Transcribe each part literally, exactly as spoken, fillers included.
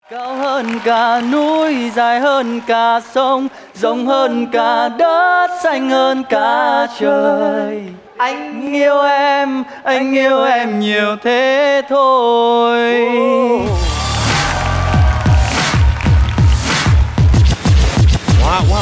Cao hơn cả núi, dài hơn cả sông, rộng hơn cả đất, xanh hơn cả trời. Anh yêu em, anh yêu em nhiều thế thôi. Wow, wow.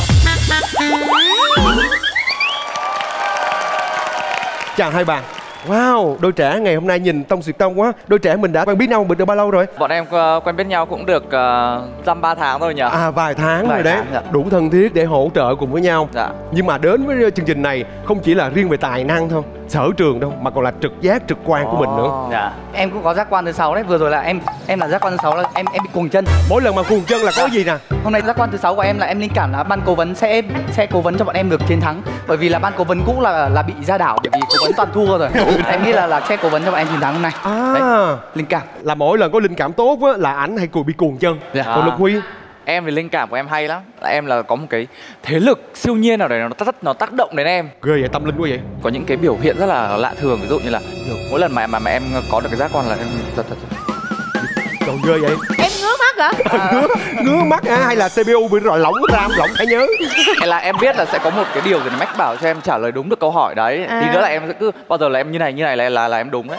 Chào hai bạn. Wow, đôi trẻ ngày hôm nay nhìn tông xuyệt tông quá. Đôi trẻ mình đã quen biết nhau được bao lâu rồi? Bọn em uh, quen biết nhau cũng được uh, dăm ba tháng rồi nhỉ? À, vài tháng vài rồi đấy. tháng, dạ. Đủ thân thiết để hỗ trợ cùng với nhau. Dạ. Nhưng mà đến với chương trình này không chỉ là riêng về tài năng thôi, sở trường đâu, mà còn là trực giác, trực quan oh. của mình nữa. Dạ. Em cũng có giác quan thứ sáu đấy. Vừa rồi là em em là giác quan thứ sáu là em em bị cuồng chân. Mỗi lần mà cuồng chân là có gì nè? Hôm nay giác quan thứ sáu của em là em linh cảm là ban cố vấn sẽ sẽ cố vấn cho bọn em được chiến thắng. Bởi vì là ban cố vấn cũ là là bị ra đảo, bởi vì cố vấn toàn thua rồi. Em nghĩ là là sẽ cố vấn cho bọn em chiến thắng hôm nay. À. Đấy, linh cảm. Là mỗi lần có linh cảm tốt á là ảnh hay bị cuồng chân. Dạ. Còn Lục Huy? Em thì linh cảm của em hay lắm. Là em là có một cái thế lực siêu nhiên nào đấy nó tác nó tác động đến em. Ghê vậy, tâm linh quá vậy. Có những cái biểu hiện rất là lạ thường, ví dụ như là mỗi lần mà mà, mà em có được cái giác quan là em giật giật. Trời, ghê vậy. Em ngứa mắt hả? À, ngứa, ngứa mắt hả? Hay là xê pê u bị rồi lỏng ram, lỏng thẻ nhớ? Hay là em biết là sẽ có một cái điều gì nó mách bảo cho em trả lời đúng được câu hỏi đấy. À. Thì nữa là em sẽ cứ bao giờ là em như này như này là là, là em đúng đấy.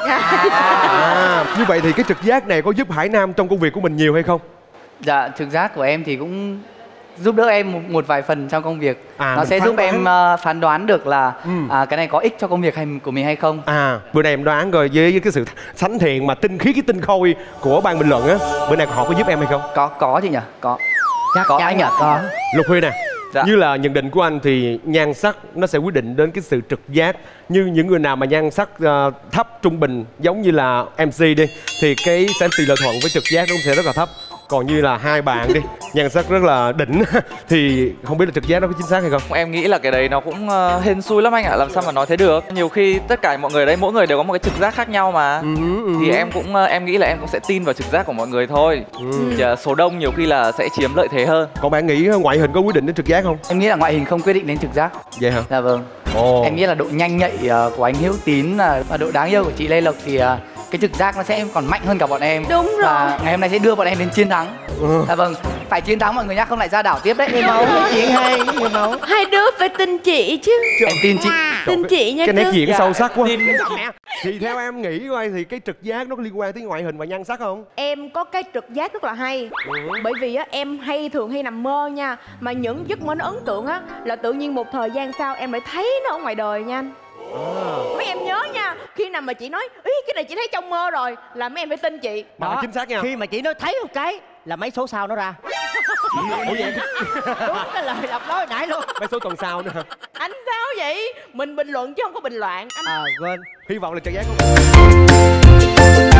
À, như vậy thì cái trực giác này có giúp Hải Nam trong công việc của mình nhiều hay không? Dạ, trực giác của em thì cũng giúp đỡ em một, một vài phần trong công việc. À, nó sẽ giúp đoán. em uh, phán đoán được là ừ. à, cái này có ích cho công việc hay của mình hay không. À, bữa nay em đoán rồi với, với cái sự thánh thiện mà tinh khí cái tinh khôi của ban bình luận á, bữa nay họ có giúp em hay không? Có, có chị nhỉ? Có. Chắc có chắn anh nhỉ? có. Lục Huy nè. Dạ. Như là nhận định của anh thì nhan sắc nó sẽ quyết định đến cái sự trực giác. Như những người nào mà nhan sắc uh, thấp, trung bình giống như là em xê đi, thì cái sẽ tỷ lệ thuận với trực giác nó cũng sẽ rất là thấp. Còn như là hai bạn đi, nhan sắc rất là đỉnh thì không biết là trực giác nó có chính xác hay không? Em nghĩ là cái đấy nó cũng uh, hên xui lắm anh ạ, làm sao mà nói thế được. Nhiều khi tất cả mọi người ở đây mỗi người đều có một cái trực giác khác nhau mà. uh -huh, uh -huh. Thì em cũng uh, em nghĩ là em cũng sẽ tin vào trực giác của mọi người thôi. uh. Số đông nhiều khi là sẽ chiếm lợi thế hơn. Còn bạn nghĩ ngoại hình có quyết định đến trực giác không? Em nghĩ là ngoại hình không quyết định đến trực giác. Vậy hả? Dạ vâng. oh. Em nghĩ là độ nhanh nhạy uh, của anh Hữu Tín uh, và độ đáng yêu của chị Lê Lộc thì uh, cái trực giác nó sẽ còn mạnh hơn cả bọn em. Đúng rồi. Và ngày hôm nay sẽ đưa bọn em đến chiến thắng. ừ. Dạ vâng, phải chiến thắng mọi người nhá, không lại ra đảo tiếp đấy. Người mẫu nói chuyện hay, người mẫu. Hai đứa phải tin chị chứ. Em tin chị. Tin chị nha. Cái nét diễn dạ. sâu sắc quá. Thì theo em nghĩ coi thì cái trực giác nó có liên quan tới ngoại hình và nhan sắc không? Em có cái trực giác rất là hay. ừ. Bởi vì á em hay thường hay nằm mơ nha. Mà những giấc mơ nó ấn tượng á là tự nhiên một thời gian sau em lại thấy nó ở ngoài đời nha anh. À. Mấy em nhớ nha, khi nào mà chị nói ý cái này chị thấy trong mơ rồi là mấy em phải tin chị. Đó, chính xác nha. Khi mà chị nói thấy một cái là mấy số sau nó ra. Ủa vậy? Đúng cái lời đọc nói nãy luôn. Mấy số tuần sau nữa hả? Anh sao vậy? Mình bình luận chứ không có bình loạn anh. À quên. Hy vọng là trực giác của